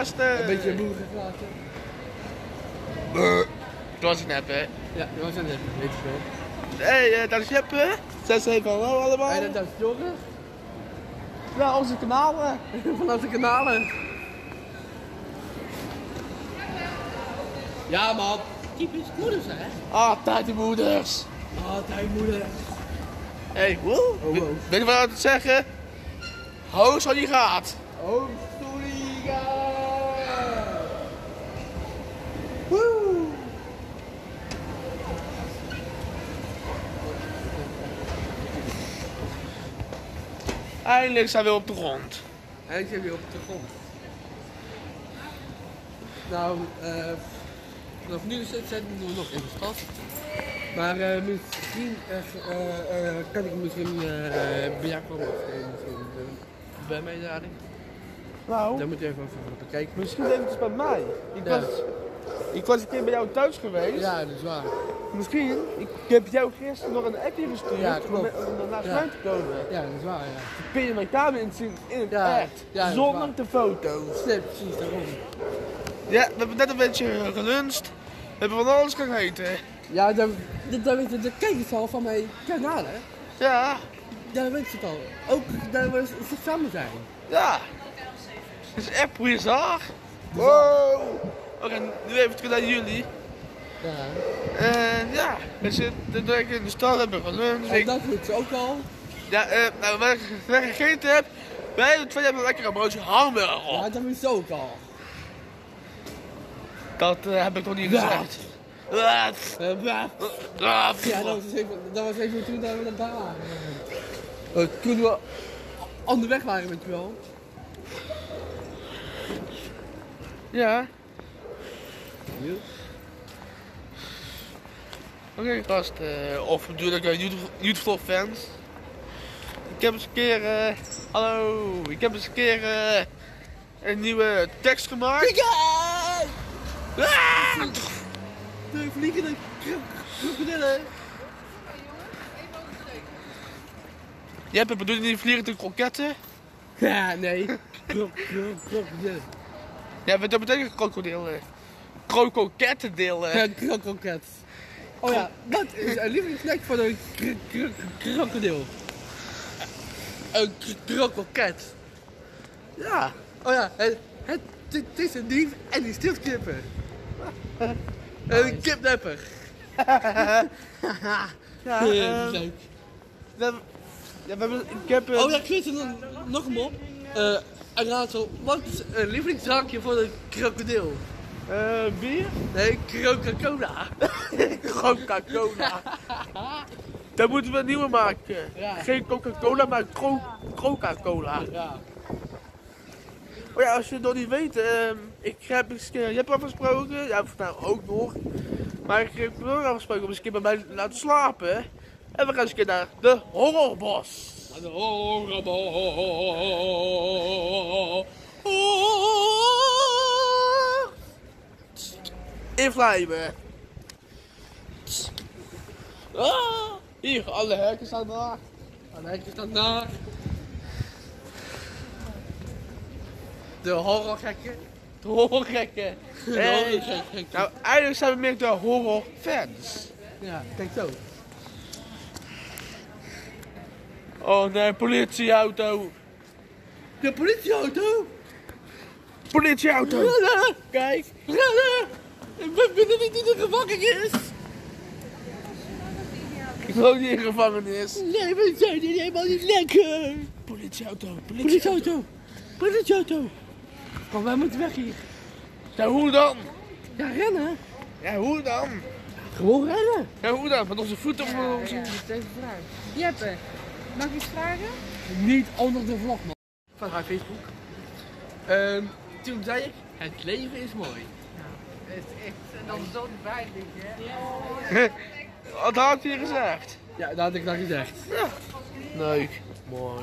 gasten. Een beetje moe gelaten. Dat was het net, hè? Ja, dat was het net, weet je wel. Hé, dat is Jeppe. Zeg even hallo allemaal. En dat is Jorre. Ja, onze kanalen. Van onze kanalen. Ja man, typisch moeders hè? Altijd de moeders. Altijd moeder. Hé, woe. Oh, wow. Weet je wat ik te zeggen? Hoog zo die gaat. Oh, sorry Woe! Eindelijk zijn we op de grond. En ik zit weer op de grond. Nou, vanaf nu zijn we nog in de stad. Maar misschien kan ik misschien bij jou komen of misschien bij mij dadelijk. Nou, Dan moet je even bekijken. misschien eventjes bij mij. Ja. Ik was een keer bij jou thuis geweest. Ja, dat is waar. Misschien. Ik heb jou gisteren nog een appje gestuurd Ja, klopt. om naar Ja. huis te komen. Ja, dat is waar, ja. Kun je mijn kamer inzien in het Ja. echt. Ja, dat is zonder waar. de foto's. Nee, precies, daarom. Ja, we hebben net een beetje geluncht. We hebben van alles gegeten. Ja, dan weet je, de kijkers al van mijn kanaal, hè? Ja, Daar weet je het al. Ook daar we samen zijn. ja. Het is echt bizar. Wow. Oké, nu even terug naar jullie. Ja. En ja, we zitten direct in de stad, hebben geluncht. En dat weet ze ook al. Ja, nou, wat ik gegeten heb, wij twee hebben lekker een broodje hamburger op. Ja, dat weet ze ook al. Dat heb ik nog niet Ja. gezegd. Ja, Ja, dat was even toen dat we daar waren. Toen we onderweg waren, weet je wel. Ja. Oké, gast, of natuurlijk YouTube fans. Ik heb eens een keer, hallo, ik heb eens een keer een nieuwe tekst gemaakt. Ah! De vliegende krokodillen. Je hebt bedoeld die vliegende kroketten? Ja, nee. Krokodillen. Ja, wat betekent krokodillen? Krokettendelen. Ja, kroket. Oh ja, wat is een lievelingssnack van een krokodil? Een kroket. Ja. Oh ja, het is een dief en die steelt kippen. Een kipnapper. Ja, Leuk. ik heb Oh ja, ik weet er nog een mop. Een raadsel. Wat is een lievelingsdrankje voor een krokodil? bier? Nee, Coca-Cola. Coca-Cola. Daar moeten we een nieuwe maken. Ja. Geen Coca-Cola, maar Coca-Cola. Ja. Oh ja, als je het nog niet weet, ik heb eens een keer, je hebt afgesproken, ja, vandaag ook nog. Maar ik heb ook afgesproken om eens een keer bij mij te laten slapen. En we gaan eens een keer naar de Horrorbos. De horrorbos. In Vlijmen. Hier, alle hekken staan daar. Alle hekken staan daar. De horrorgekken. De horrorgekken. Hey. Nou, eigenlijk zijn we meer de horrorfans. Ja, kijk zo. Oh nee, politieauto. De politieauto. Politieauto. Kijk. Ik ben er niet in de gevangenis. Ik wil ook niet in gevangenis. Nee, we zijn hier helemaal niet lekker. Politieauto. Politieauto. Politieauto. Kom, wij moeten weg hier. Ja, hoe dan? Ja, rennen. Ja, hoe dan? Gewoon rennen. Ja, hoe dan? Met onze voeten op onze... Ja, dat is even vraag. Jeppe, mag ik iets vragen? Niet onder de vlog, man. Van haar Facebook. Toen zei ik, het leven is mooi. Het is echt, en dan zo'n veilig, hè? Wat had hij gezegd? Ja, dat had ik dan gezegd. Leuk. Mooi.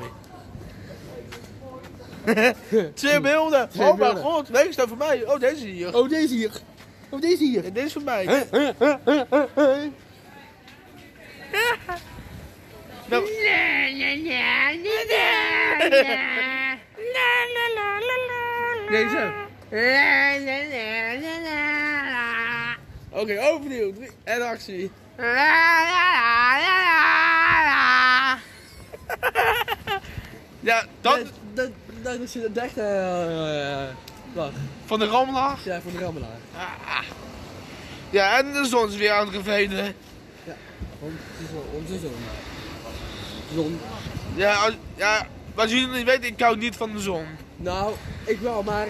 2 beelden. Twee Oh mijn beelden. god, wees dat voor mij. Oh, deze hier. Oh, deze hier. Oh, deze hier. En deze is voor mij. Nou, Deze. Oké, overnieuw. En actie. Ja, Dat is de echte lach. van de rammelaar. Ja, van de rammelaar. Ja, en de zon is weer aan het vervelen. Ja, onze zon. Zon. Ja, wat jullie niet weten, ik hou niet van de zon. Nou, ik wel, maar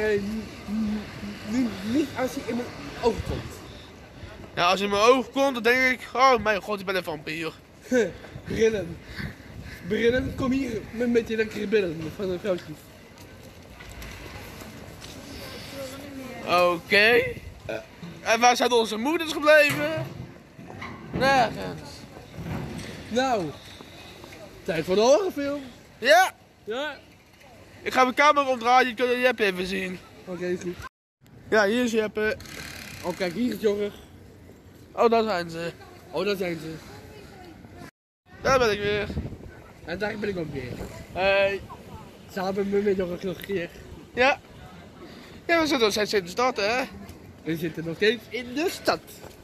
niet als hij in mijn ogen komt. Ja, als hij in mijn ogen komt, dan denk ik, oh mijn god, ik ben een vampier. Brillen. Brillen, kom hier met je lekkere billen van een vrouwtje. Oké. En waar zijn onze moeders gebleven? Nergens. Nou, tijd voor de horrorfilm. Ja, Ja. ik ga mijn camera omdraaien, je kunt Jeppe even zien. Oké, is goed. Ja, hier is Jeppe. Oh, kijk, hier is Jorg. Oh, daar zijn ze. Oh, daar zijn ze. Daar ben ik weer. En daar ben ik ook weer. Hey. Samen met Jorg nog een keer. Ja. Ja, we zitten steeds in de stad, hè? We zitten nog steeds in de stad.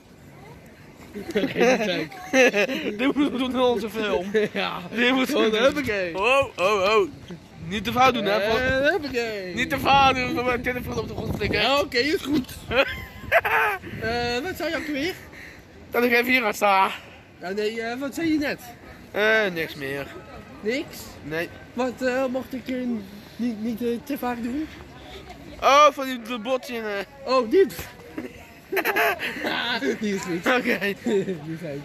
Dit moeten we doen in onze film. Ja. Dit moeten we Oh, doen. huppakee. Oh. Niet te fout doen, hè? Huppakee. Niet te fout doen, van mijn telefoon op de grond flikken. Ja, oké, is goed. Wat zei je ook weer? Dat ik even hier aan sta. Ja, nee, wat zei je net? Niks meer. Niks? Nee. Wat mocht ik niet te vaak doen? Oh, van die botsingen. Oh, dit. Die is goed. Oké. Die is goed.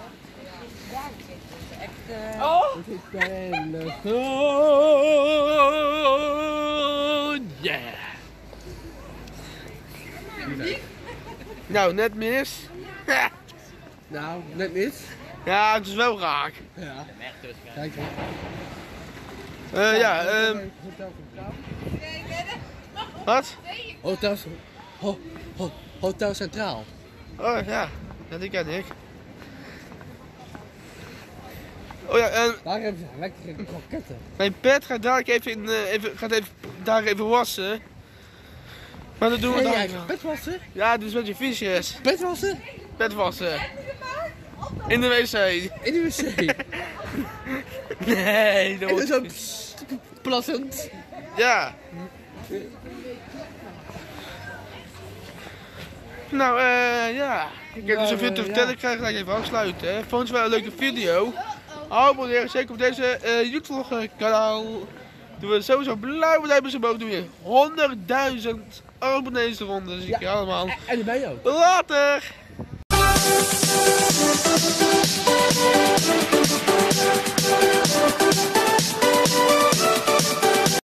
Oh! Het is fijn. Oh, yeah. Nou, net mis. Nou, net mis. Ja, het is wel raak. Ja. Kijk eens. Ja, wat? Hotel Centraal. Oh ja, die ken ik. Oh ja, Daar hebben ze lekkere kroketten. mijn pet gaat daar even, daar even wassen. Maar dat doen we Hey, dan. jij gaat pet wassen? Ja, dus met je visjes. Pet wassen? Pet wassen. In de wc. In de wc. Nee, dat En wordt zo niet. plassend. Ja. Nou, ja. Ik heb dus zoveel te vertellen. Ik ga gelijk even afsluiten. Hè. Vond je wel een leuke video? Abonneer zeker op deze YouTube kanaal. Doen we sowieso blauw duimpjes omhoog. Doen we 100.000 abonnees eronder. Dus ik je allemaal En bij jou. later.